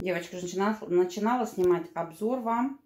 девочки, уже начинала снимать обзор вам.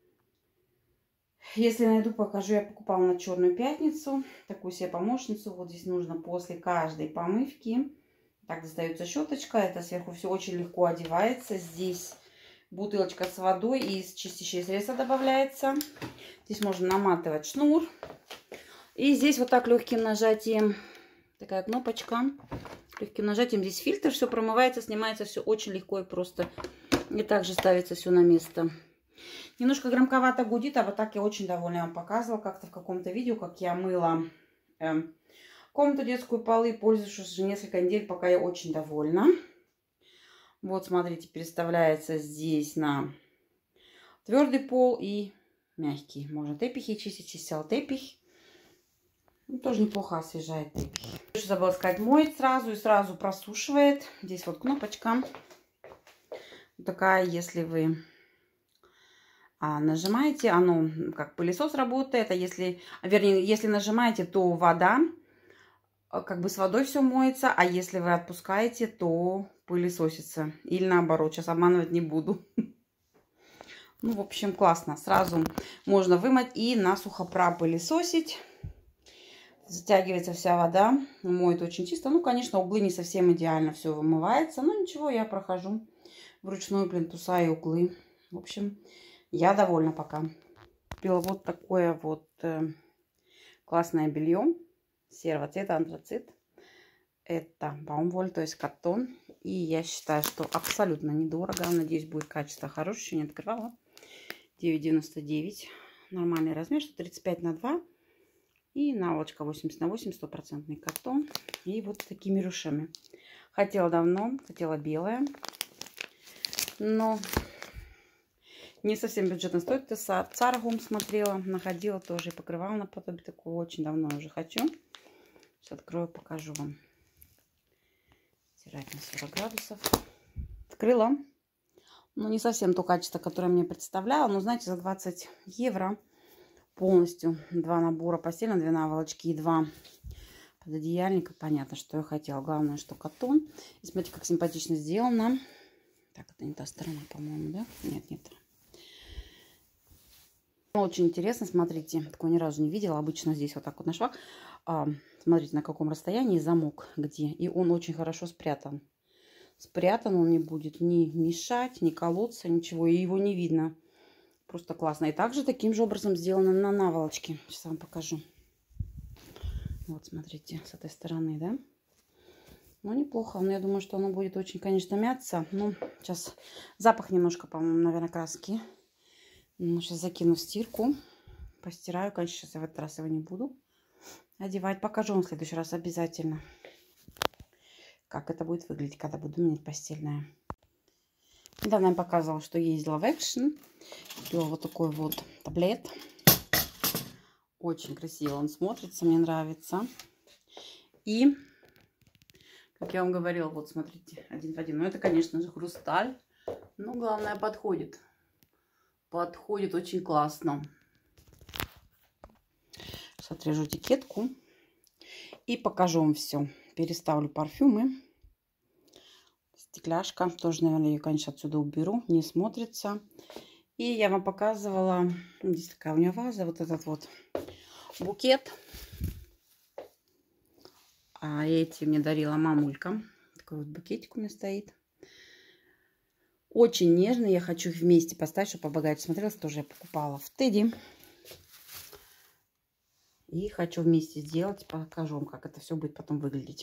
Если найду, покажу. Я покупала на Черную пятницу такую себе помощницу. Вот здесь нужно после каждой помывки. Так достается щеточка. Это сверху все очень легко одевается. Здесь бутылочка с водой и чистящее средство добавляется. Здесь можно наматывать шнур. И здесь вот так легким нажатием, такая кнопочка. Легким нажатием здесь фильтр. Все промывается, снимается все очень легко и просто. И также ставится все на место. Немножко громковато гудит, а вот так я очень довольна. Я вам показывала как-то в каком-то видео, как я мыла комнату детскую, полы. Пользуюсь уже несколько недель, пока я очень довольна. Вот, смотрите, переставляется здесь на твердый пол и мягкий. Можно тепихи чистить, чистил тепих. Ну, тоже неплохо освежает тепих. Еще забыла сказать, моет сразу и сразу просушивает. Здесь вот кнопочка. Вот такая, если вы нажимаете, оно как пылесос работает. А если, вернее, если нажимаете, то вода, как бы с водой все моется. А если вы отпускаете, то пылесосится. Или наоборот, сейчас обманывать не буду. Ну, в общем, классно. Сразу можно вымыть и насухо пропылесосить. Затягивается вся вода. Моет очень чисто. Ну, конечно, углы не совсем идеально все вымывается. Но ничего, я прохожу вручную плинтуса и углы. В общем, я довольна пока. Купила вот такое вот классное белье серого цвета, антрацит. Это баумволь, то есть катон. И я считаю, что абсолютно недорого. Надеюсь, будет качество хорошее. Еще не открывала. 9,99. Нормальный размер, что 35 на 2. И наволочка 80 на 8, стопроцентный катон. И вот такими рюшами. Хотела давно, хотела белое. Но не совсем бюджетно стоит. Это Царгум смотрела, находила тоже и покрывала наподобие такого. Очень давно уже хочу. Сейчас открою, покажу вам. Стирать на 40 градусов. Открыла. Ну, не совсем то качество, которое мне представляла. Но, знаете, за 20 евро полностью 2 набора постельного, 2 наволочки и 2 пододеяльника. Понятно, что я хотела. Главное, что катон. И смотрите, как симпатично сделано. Так, это не та сторона, по-моему, да? Нет, нет. Очень интересно, смотрите, такого ни разу не видела. Обычно здесь вот так вот на швах. Смотрите, на каком расстоянии замок где. И он очень хорошо спрятан. Спрятан, он не будет ни мешать, ни колоться, ничего. И его не видно. Просто классно. И также таким же образом сделано на наволочке. Сейчас вам покажу. Вот, смотрите, с этой стороны, да? Ну, неплохо. Но я думаю, что оно будет очень, конечно, мяться. Ну, сейчас запах немножко, по-моему, наверное, краски. Ну, сейчас закину в стирку. Постираю. Конечно, сейчас я в этот раз его не буду одевать. Покажу вам в следующий раз обязательно, как это будет выглядеть, когда буду менять постельное. Недавно я показывала, что ездила в Action. Купила вот такой вот таблет. Очень красиво он смотрится, мне нравится. И, как я вам говорила, вот смотрите, один в один. Ну, это, конечно же, хрусталь. Но главное, подходит. Подходит очень классно. Сейчас отрежу этикетку. И покажу вам все. Переставлю парфюмы. Стекляшка. Тоже, наверное, ее, конечно, отсюда уберу. Не смотрится. И я вам показывала. Здесь такая у меня ваза. Вот этот вот букет. А эти мне дарила мамулька. Такой вот букетик у меня стоит. Очень нежный. Я хочу их вместе поставить, чтобы побогаче смотрелось. Тоже я покупала в Теди. И хочу вместе сделать. Покажу вам, как это все будет потом выглядеть.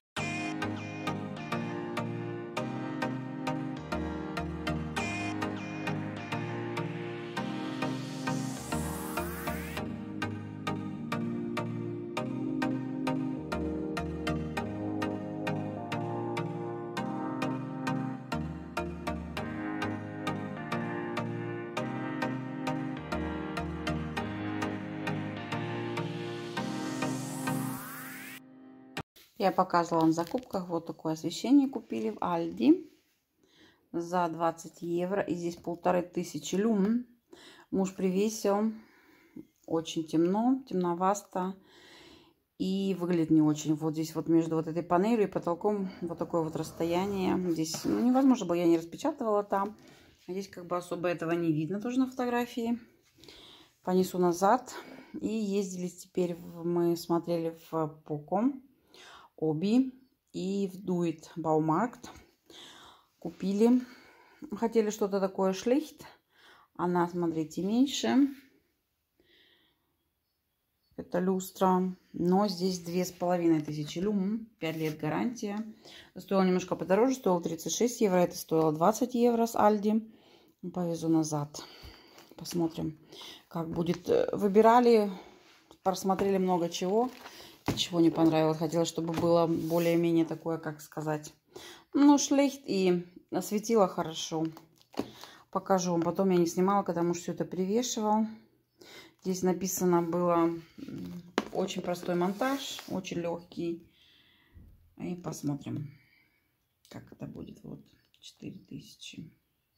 Я показывала вам в закупках. Вот такое освещение купили в Альди за 20 евро. И здесь 1500 люмен. Муж привесил. Очень темно, темновасто. И выглядит не очень. Вот здесь вот между вот этой панелью и потолком вот такое вот расстояние. Здесь невозможно было, я не распечатывала там. А здесь как бы особо этого не видно тоже на фотографии. Понесу назад. И ездили теперь, мы смотрели в Поко, Оби и в Дует Баумаркт. Купили. Хотели что-то такое шлихт. Она, смотрите, меньше. Это люстра. Но здесь 2500 люм. 5 лет гарантия. Стоило немножко подороже. Стоило 36 евро. Это стоило 20 евро с Альди. Повезу назад. Посмотрим, как будет. Выбирали, просмотрели много чего. Чего не понравилось. Хотелось, чтобы было более-менее такое, как сказать. Ну, шлихт и осветило хорошо. Покажу вам. Потом я не снимала, когда муж все это привешивал. Здесь написано было очень простой монтаж, очень легкий. И посмотрим, как это будет. Вот 4000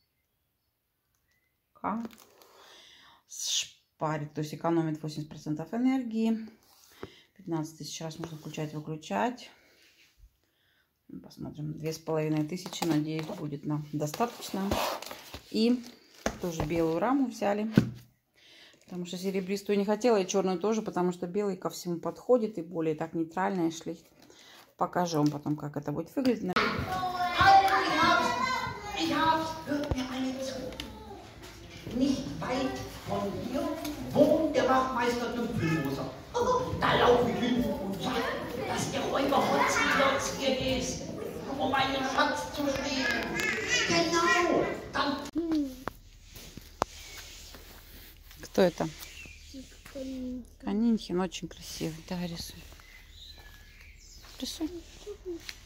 К. Шпарит, то есть экономит 80% энергии. 15 000 раз можно включать-выключать. Посмотрим. 2500, надеюсь, будет нам достаточно. И тоже белую раму взяли. Потому что серебристую не хотела, и черную тоже, потому что белый ко всему подходит и более так нейтральная шлихт. Покажу вам потом, как это будет выглядеть. Кто это? Канинхин, очень красивый. Да, рисуй. Рисуй.